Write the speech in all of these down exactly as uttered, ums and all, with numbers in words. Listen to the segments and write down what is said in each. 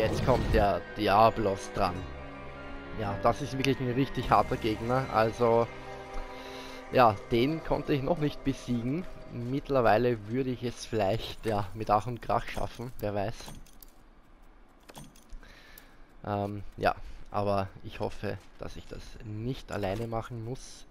jetzt kommt der Diablos dran. Ja, das ist wirklich ein richtig harter Gegner. Also, ja, den konnte ich noch nicht besiegen. Mittlerweile würde ich es vielleicht, ja, mit Ach und Krach schaffen, wer weiß. Ähm, ja, aber ich hoffe, dass ich das nicht alleine machen muss,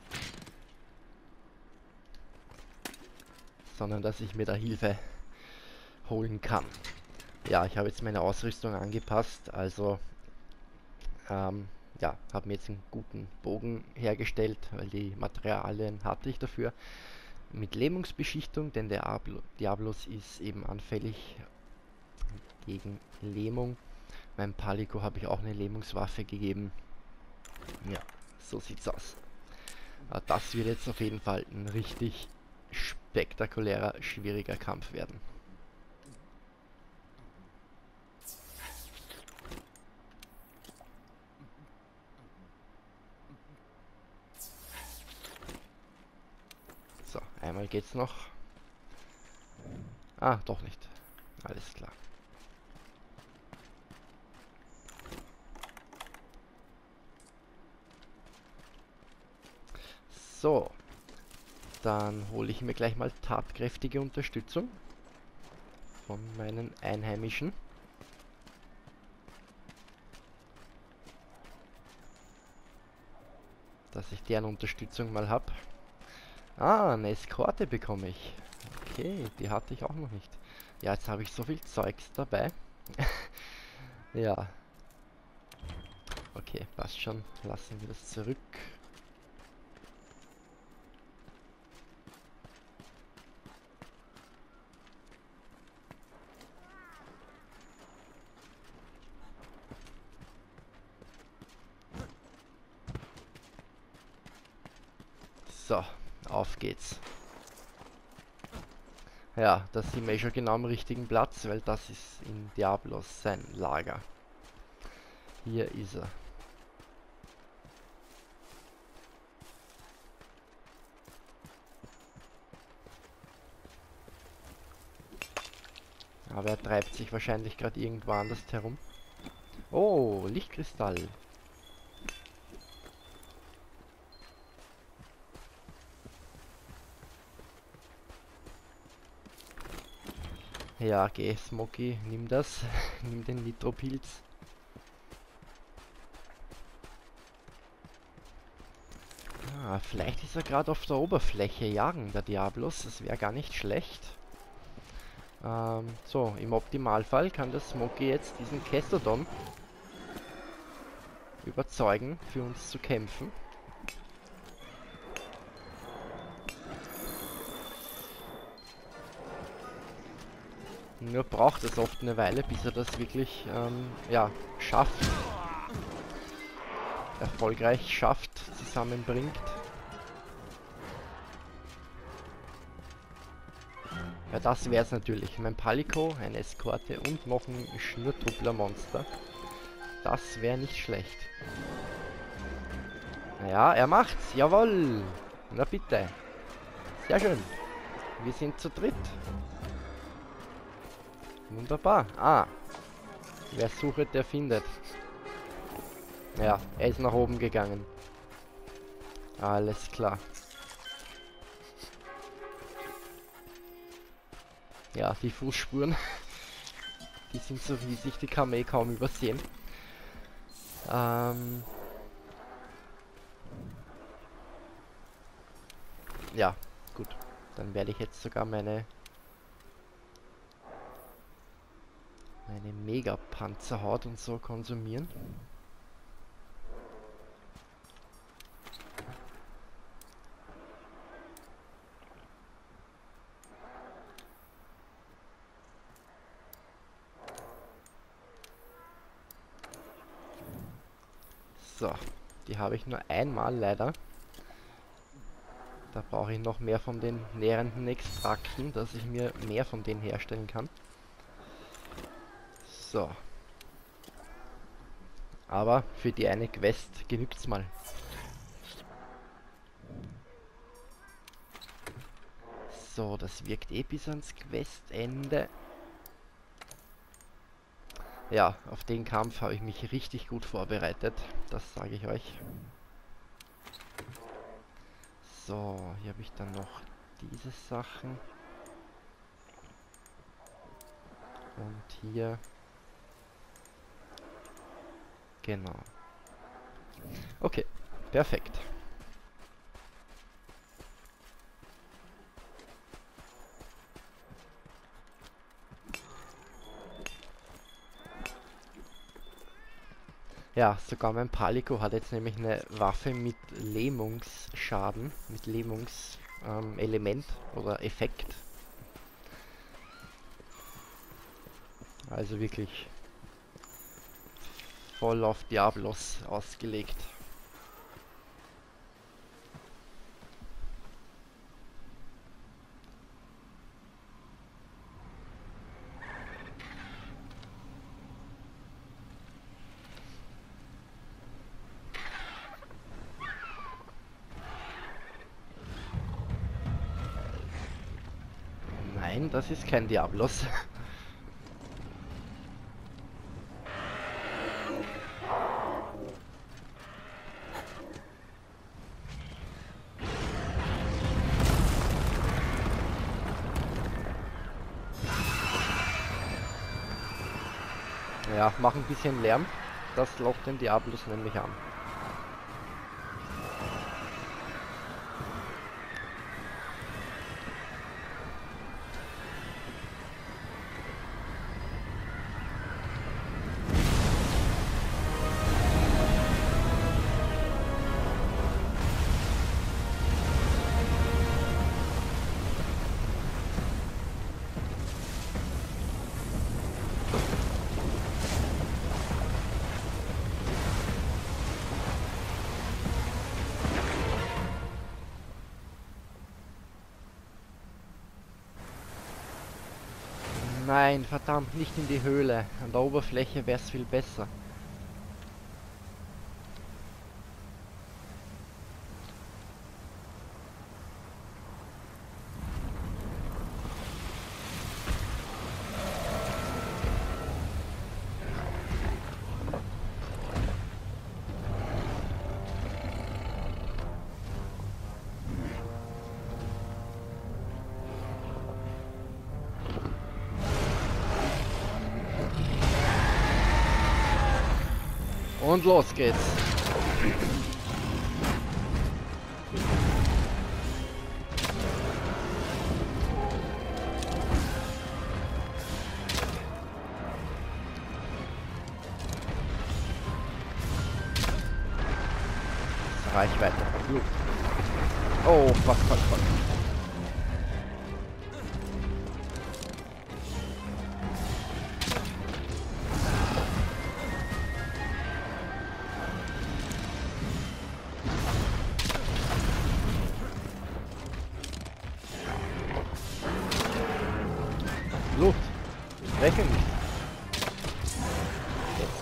sondern dass ich mir da Hilfe holen kann. Ja, ich habe jetzt meine Ausrüstung angepasst, also ähm, ja, habe mir jetzt einen guten Bogen hergestellt, weil die Materialien hatte ich dafür. Mit Lähmungsbeschichtung, denn der Diablos ist eben anfällig gegen Lähmung. Meinem Palico habe ich auch eine Lähmungswaffe gegeben. Ja, so sieht's aus. Aber das wird jetzt auf jeden Fall ein richtig spektakulärer, schwieriger Kampf werden. So, einmal geht's noch. Ah, doch nicht. Alles klar. So, dann hole ich mir gleich mal tatkräftige Unterstützung von meinen Einheimischen. Dass ich deren Unterstützung mal habe. Ah, eine Eskorte bekomme ich. Okay, die hatte ich auch noch nicht. Ja, jetzt habe ich so viel Zeugs dabei. Ja. Okay, passt schon. Lassen wir das zurück. So, auf geht's. Ja, da sind wir schon genau am richtigen Platz, weil das ist in Diablos sein Lager. Hier ist er. Aber er treibt sich wahrscheinlich gerade irgendwo anders herum. Oh, Lichtkristall. Ja, geh, Smoky, nimm das. Nimm den Nitropilz. Ah, vielleicht ist er gerade auf der Oberfläche jagen, der Diablos. Das wäre gar nicht schlecht. Ähm, so, im Optimalfall kann der Smoky jetzt diesen Kestodon überzeugen, für uns zu kämpfen. Nur braucht es oft eine Weile, bis er das wirklich ähm, ja, schafft. Erfolgreich schafft, zusammenbringt. Ja, das wäre es natürlich. Mein Palico, eine Eskorte und noch ein Schnurtruppler-Monster. Das wäre nicht schlecht. Naja, er macht's. Jawohl. Na bitte. Sehr schön. Wir sind zu dritt. Wunderbar. Ah. Wer sucht, der findet. Ja, er ist nach oben gegangen. Alles klar. Ja, die Fußspuren, die sind so riesig, die kann man eh kaum übersehen. Ähm ja, gut. Dann werde ich jetzt sogar meine meine Mega-Panzerhaut und so konsumieren. So, die habe ich nur einmal leider. Da brauche ich noch mehr von den nährenden Extrakten, dass ich mir mehr von denen herstellen kann. So. Aber für die eine Quest genügt's mal. So, das wirkt eh bis ans Questende. Ja, auf den Kampf habe ich mich richtig gut vorbereitet. Das sage ich euch. So, hier habe ich dann noch diese Sachen. Und hier. Genau. Okay, perfekt. Ja, sogar mein Palico hat jetzt nämlich eine Waffe mit Lähmungsschaden, mit Lähmungselement ähm, Element oder Effekt. Also wirklich voll auf Diablos ausgelegt. Nein, das ist kein Diablos. Ja, mach ein bisschen Lärm. Das lockt den Diablos nämlich an. Nein, verdammt, nicht in die Höhle. An der Oberfläche wäre es viel besser. Und los geht's. Reichweite verflucht. Oh, fuck, fuck, fuck. Luft. Treffe mich. Jetzt.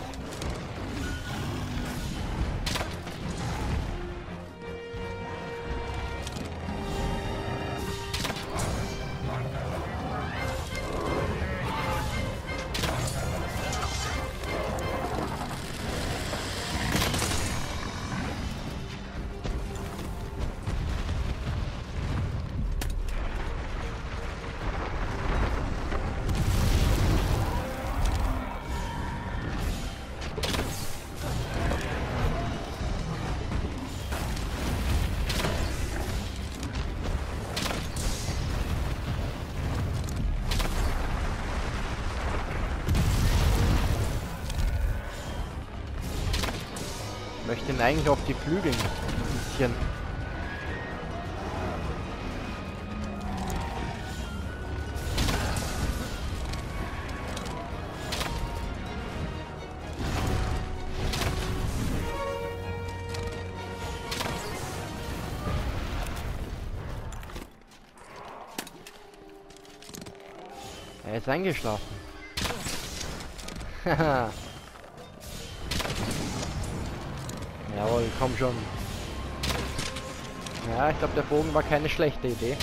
Ich möchte ihn eigentlich auf die Flügel ein bisschen. Er ist eingeschlafen. Haha. Jawohl, komm schon. Ja, ich glaube, der Bogen war keine schlechte Idee.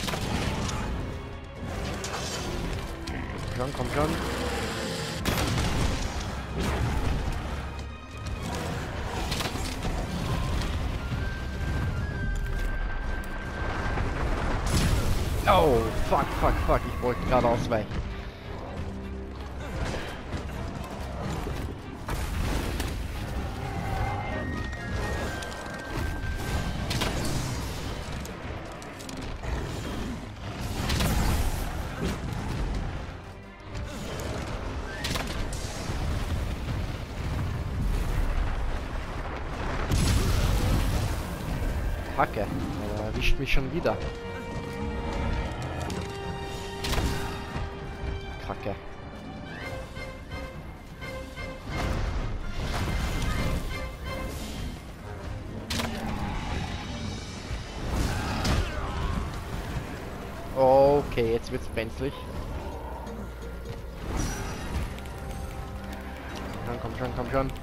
Komm schon, komm schon. Oh, fuck, fuck, fuck. Ich wollte gerade ausweichen. Hacke, er erwischt mich schon wieder. Kacke. Okay, jetzt wird's brenzlig. Dann komm schon, komm schon.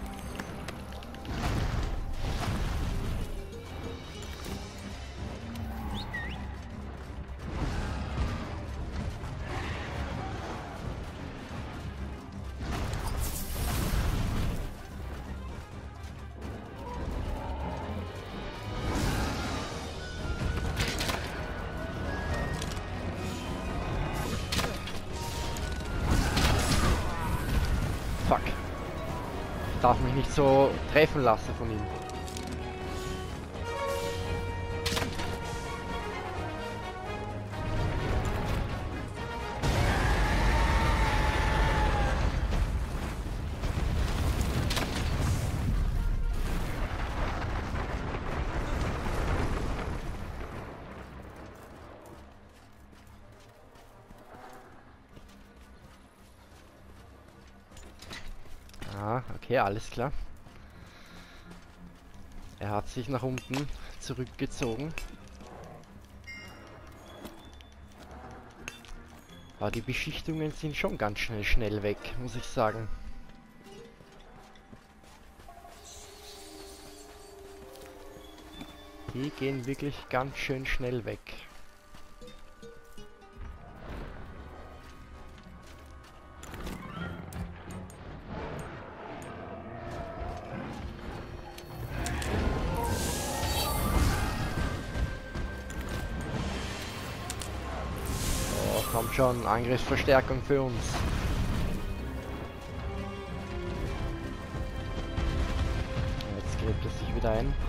Fuck. Ich darf mich nicht so treffen lassen von ihm. Ah, okay, alles klar. Er hat sich nach unten zurückgezogen. Aber die Beschichtungen sind schon ganz schnell schnell weg, muss ich sagen. Die gehen wirklich ganz schön schnell weg. Kommt schon, Angriffsverstärkung für uns. Jetzt gräbt es sich wieder ein.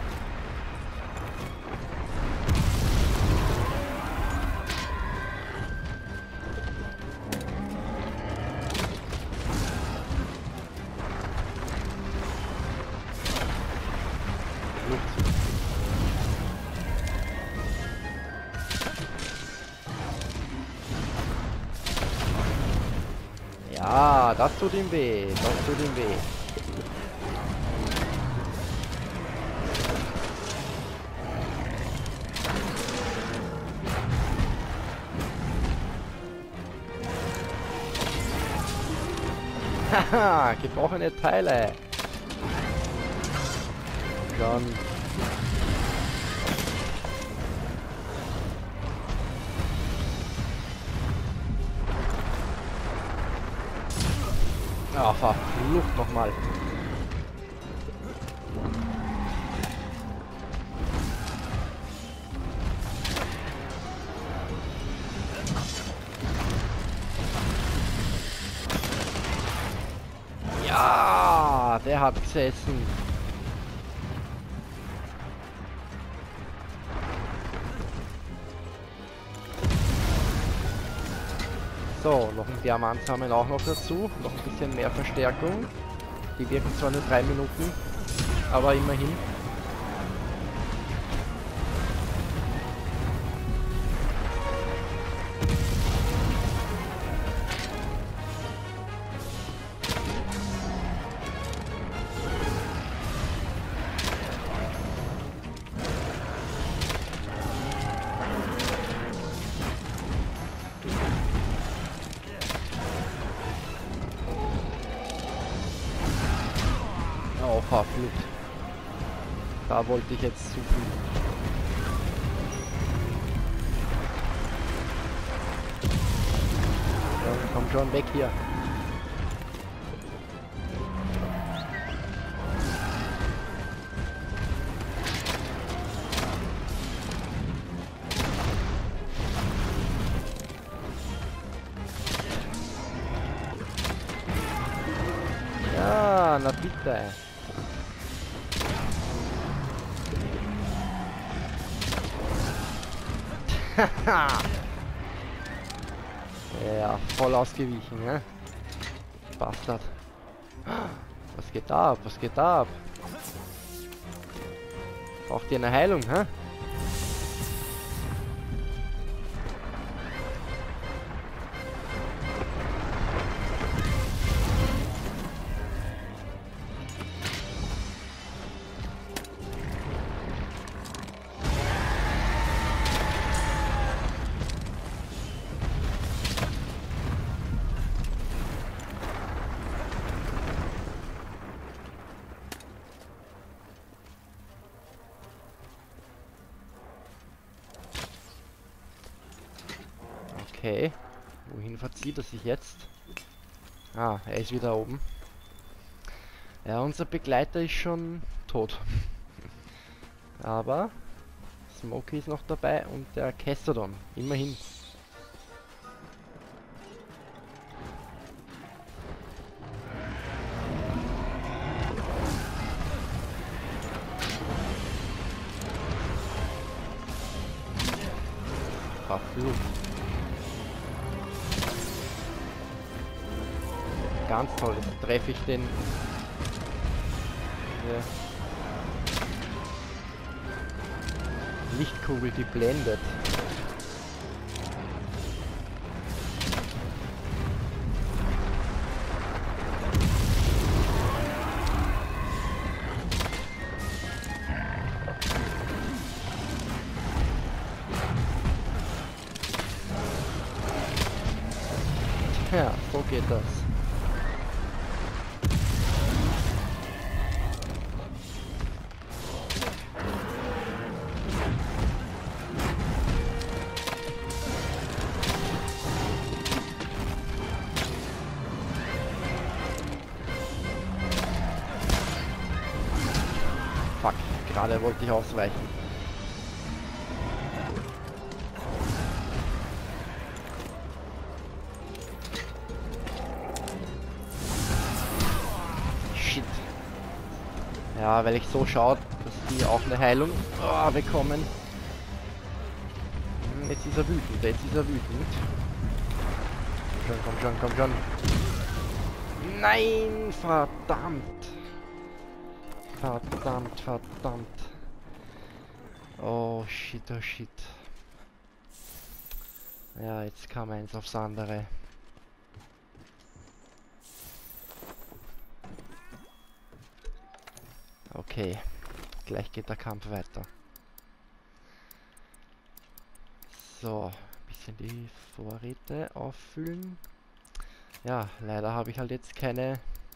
Ja, das tut ihm weh, das tut ihm weh. Haha, gebrochene Teile. Schon. Ah, verflucht nochmal. Ja, der hat gesessen. So, noch ein Diamant haben wir auch noch dazu. Noch ein bisschen mehr Verstärkung. Die wirken zwar nur drei Minuten, aber immerhin. Oh, verflucht. Da wollte ich jetzt suchen. Ja, komm schon weg hier. Ja, na bitte. Ja, voll ausgewichen, ne? Bastard. Was geht ab? Was geht ab? Braucht ihr eine Heilung, hä? Okay. Wohin verzieht er sich jetzt? Ah, er ist wieder oben. Ja, unser Begleiter ist schon tot. Aber Smokey ist noch dabei und der Kestodon. Immerhin. Verflucht. Ganz toll, jetzt treffe ich den. Ja. Lichtkugel, die blendet. Ja, so geht das. Fuck, gerade wollte ich ausweichen. Shit. Ja, weil ich so schaue, dass die auch eine Heilung oh, bekommen. Jetzt ist er wütend, jetzt ist er wütend. Komm schon, komm schon, komm schon. Nein, verdammt. Verdammt, verdammt. Oh shit, oh shit. Ja, jetzt kam eins aufs andere. Okay, gleich geht der Kampf weiter. So, ein bisschen die Vorräte auffüllen. Ja, leider habe ich halt jetzt keine...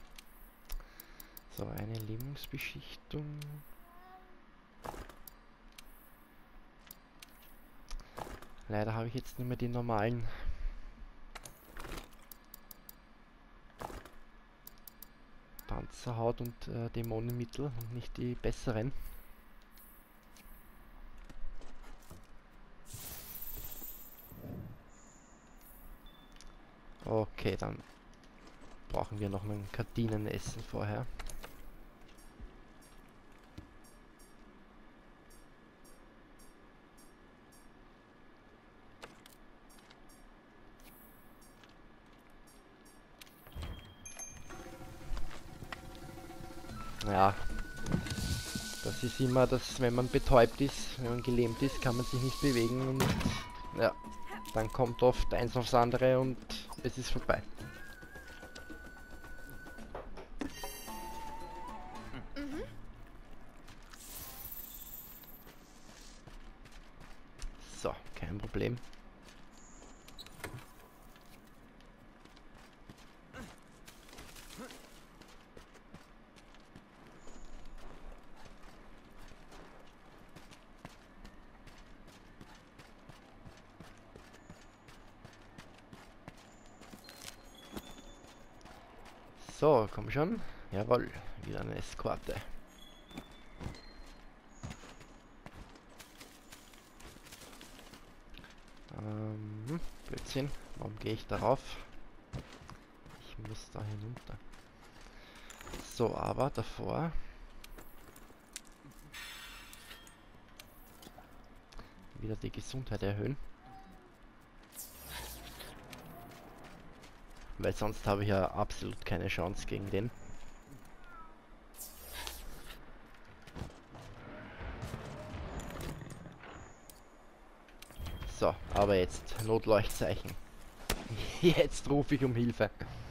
So, eine Lähmungsbeschichtung. Leider habe ich jetzt nicht mehr die normalen Panzerhaut und äh, Dämonenmittel und nicht die besseren. Okay, dann brauchen wir noch ein Kardinenessen vorher. Ja, das ist immer das, wenn man betäubt ist, wenn man gelähmt ist, kann man sich nicht bewegen und ja, dann kommt oft eins aufs andere und es ist vorbei. Mhm. So, kein Problem. So, komm schon. Jawohl, wieder eine Eskorte. Ähm, Blödsinn. Warum gehe ich darauf? Ich muss da hinunter. So, aber davor wieder die Gesundheit erhöhen. Weil sonst habe ich ja absolut keine Chance gegen den. So, aber jetzt Notleuchtzeichen. Jetzt rufe ich um Hilfe.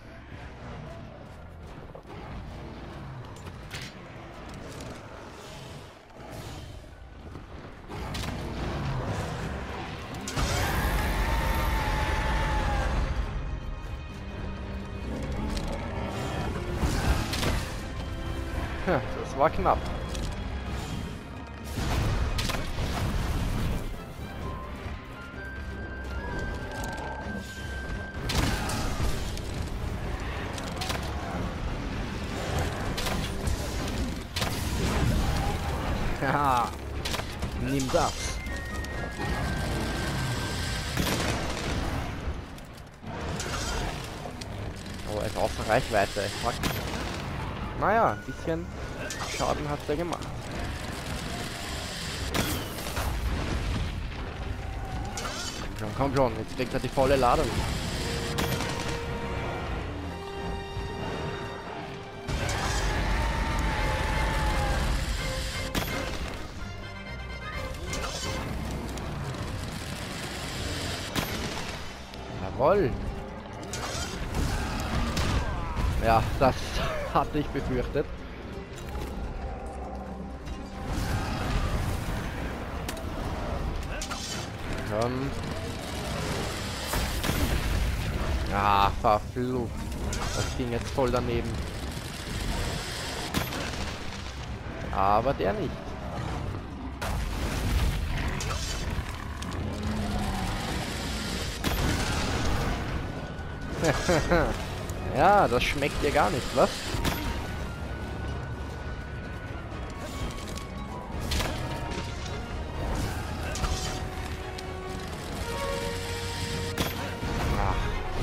Ja, das war knapp. Haha, nimm das. Oh, er ist außer Reichweite. Fuck. Naja, ein bisschen Schaden hat er gemacht. Komm schon, komm schon, jetzt kriegt er die volle Ladung. Jawohl. Ja, das hatte ich befürchtet. Komm. Ja, verflucht. Das ging jetzt voll daneben. Aber der nicht. Ja, das schmeckt dir gar nicht, was? Ach.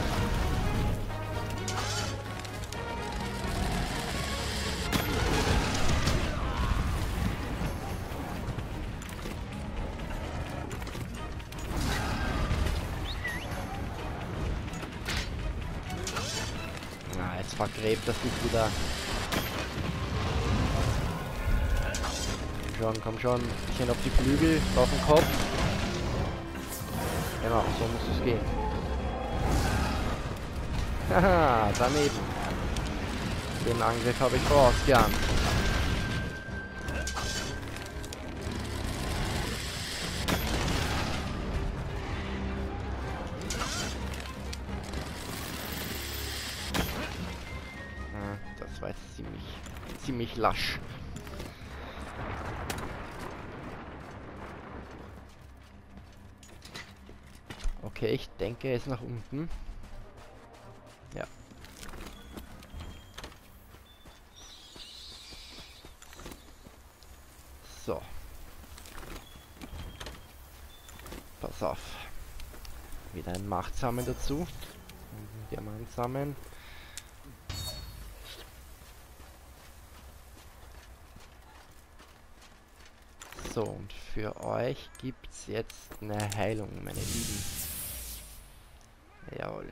Na, jetzt vergräbt das sich wieder. Komm schon, komm schon. Bisschen auf die Flügel, auf den Kopf. Genau, so muss es gehen. Haha, daneben. Den Angriff habe ich vorausgeahnt. Das war jetzt ziemlich, ziemlich lasch. Okay, ich denke, er ist nach unten. Ja. So. Pass auf. Wieder ein Machtsamen dazu. Diamantsamen. So, und für euch gibt's jetzt eine Heilung, meine Lieben. Jawohl.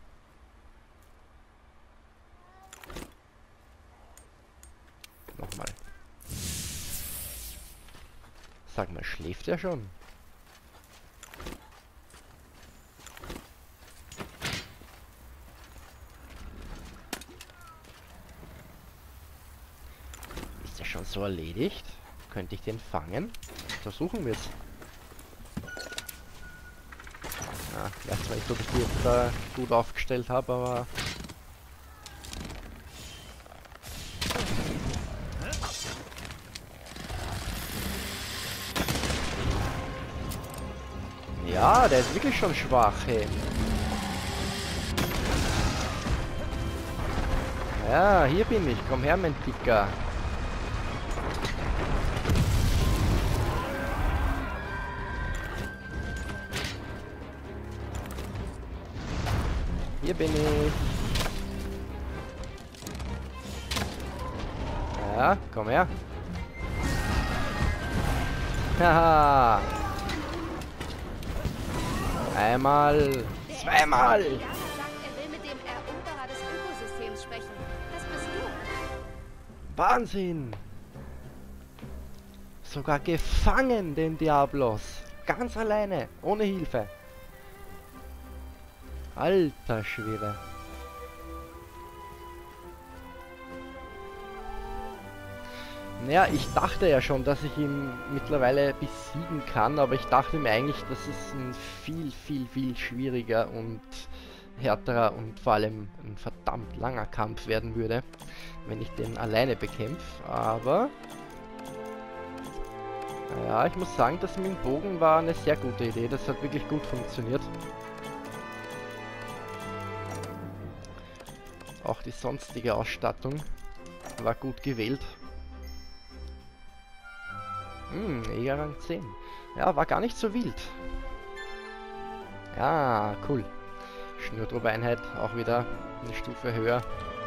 Nochmal. Sag mal, schläft er schon? Ist er schon so erledigt? Könnte ich den fangen? Versuchen wir es. Ja, ich weiß zwar nicht, ob ich die jetzt da gut aufgestellt habe, aber... Ja, der ist wirklich schon schwach, hey. Ja, hier bin ich. Komm her, mein Dicker. Hier bin ich. Ja, komm her. Haha. Einmal. Zweimal. Der sagt, er will mit dem Eroberer des Ökosystems sprechen. Das bist du. Wahnsinn. Sogar gefangen, den Diablos. Ganz alleine, ohne Hilfe. Alter Schwede. Naja, ich dachte ja schon, dass ich ihn mittlerweile besiegen kann, aber ich dachte mir eigentlich, dass es ein viel, viel, viel schwieriger und härterer und vor allem ein verdammt langer Kampf werden würde, wenn ich den alleine bekämpfe. Aber ja, ich muss sagen, das mit dem Bogen war eine sehr gute Idee. Das hat wirklich gut funktioniert. Auch die sonstige Ausstattung war gut gewählt. Hm, Jägerrang zehn. Ja, war gar nicht so wild. Ja, cool. Schnürtrupp-Einheit auch wieder eine Stufe höher.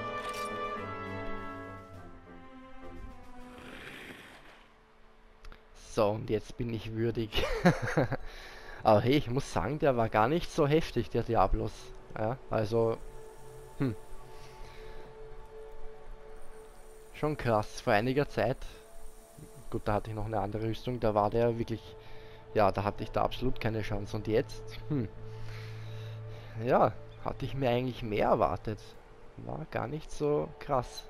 So, und jetzt bin ich würdig. Aber hey, ich muss sagen, der war gar nicht so heftig, der Diablos. Ja, also, hm. Schon krass, vor einiger Zeit. Gut, da hatte ich noch eine andere Rüstung, da war der wirklich, ja, da hatte ich da absolut keine Chance. Und jetzt, hm, ja, hatte ich mir eigentlich mehr erwartet. War gar nicht so krass.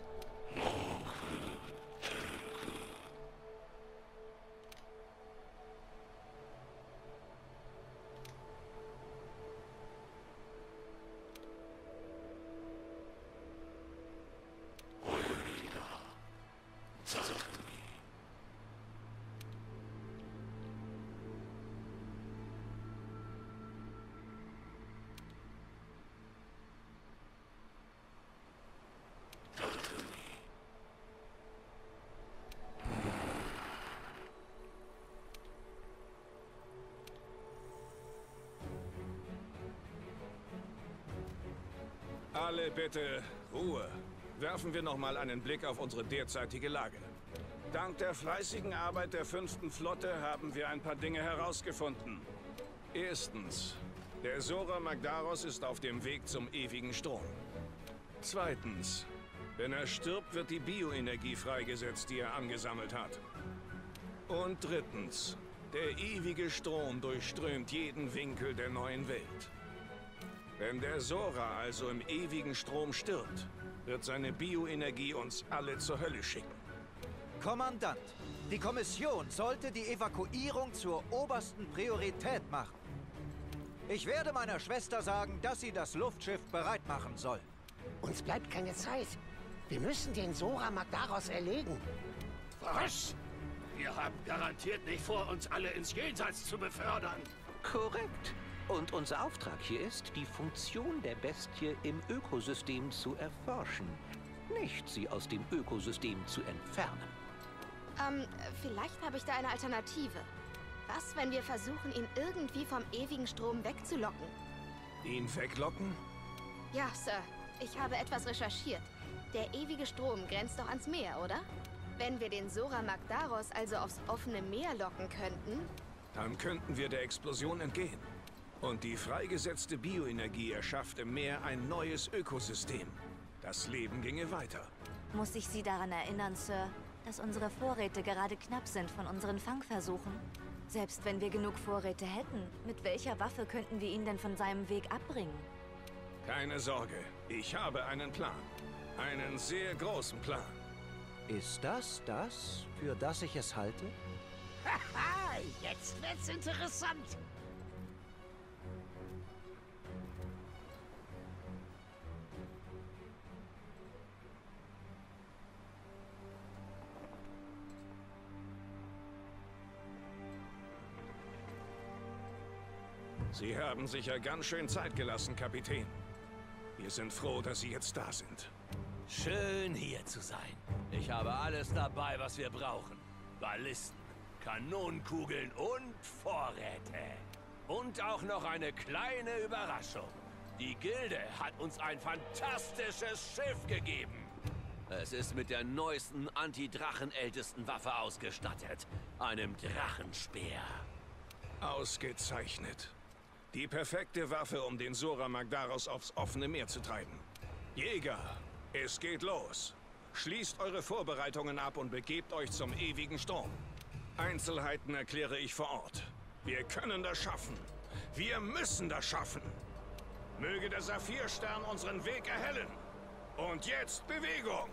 Alle bitte Ruhe. Werfen wir noch mal einen Blick auf unsere derzeitige Lage. Dank der fleißigen Arbeit der fünften Flotte haben wir ein paar Dinge herausgefunden. Erstens, der Sora Magdaros ist auf dem Weg zum ewigen Strom. Zweitens, wenn er stirbt, wird die Bioenergie freigesetzt, die er angesammelt hat. Und drittens, der ewige Strom durchströmt jeden Winkel der neuen Welt. Wenn der Sora also im ewigen Strom stirbt, wird seine Bioenergie uns alle zur Hölle schicken. Kommandant, die Kommission sollte die Evakuierung zur obersten Priorität machen. Ich werde meiner Schwester sagen, dass sie das Luftschiff bereit machen soll. Uns bleibt keine Zeit. Wir müssen den Sora Magdaros erlegen. Was? Wir haben garantiert nicht vor, uns alle ins Jenseits zu befördern. Korrekt. Und unser Auftrag hier ist, die Funktion der Bestie im Ökosystem zu erforschen. Nicht sie aus dem Ökosystem zu entfernen. Ähm, vielleicht habe ich da eine Alternative. Was, wenn wir versuchen, ihn irgendwie vom ewigen Strom wegzulocken? Ihn weglocken? Ja, Sir. Ich habe etwas recherchiert. Der ewige Strom grenzt doch ans Meer, oder? Wenn wir den Sora Magdaros also aufs offene Meer locken könnten... Dann könnten wir der Explosion entgehen. Und die freigesetzte Bioenergie erschafft im Meer ein neues Ökosystem. Das Leben ginge weiter. Muss ich Sie daran erinnern, Sir, dass unsere Vorräte gerade knapp sind von unseren Fangversuchen? Selbst wenn wir genug Vorräte hätten, mit welcher Waffe könnten wir ihn denn von seinem Weg abbringen? Keine Sorge, ich habe einen Plan. Einen sehr großen Plan. Ist das das, für das ich es halte? Haha, jetzt wird's interessant. Sie haben sicher ganz schön Zeit gelassen, Kapitän. Wir sind froh, dass Sie jetzt da sind. Schön hier zu sein. Ich habe alles dabei, was wir brauchen. Ballisten, Kanonenkugeln und Vorräte. Und auch noch eine kleine Überraschung. Die Gilde hat uns ein fantastisches Schiff gegeben. Es ist mit der neuesten Anti-Drachen-ältesten Waffe ausgestattet. Einem Drachenspeer. Ausgezeichnet. Die perfekte Waffe, um den Zora Magdaros aufs offene Meer zu treiben. Jäger, es geht los. Schließt eure Vorbereitungen ab und begebt euch zum ewigen Sturm. Einzelheiten erkläre ich vor Ort. Wir können das schaffen. Wir müssen das schaffen. Möge der Saphirstern unseren Weg erhellen. Und jetzt Bewegung!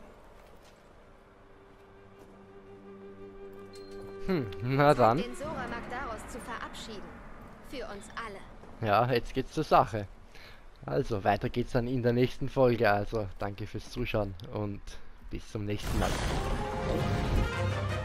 Hm, na dann. Den Zora Magdaros zu verabschieden. Für uns alle. Ja, jetzt geht's zur Sache. Also, weiter geht's dann in der nächsten Folge. Also, danke fürs Zuschauen und bis zum nächsten Mal.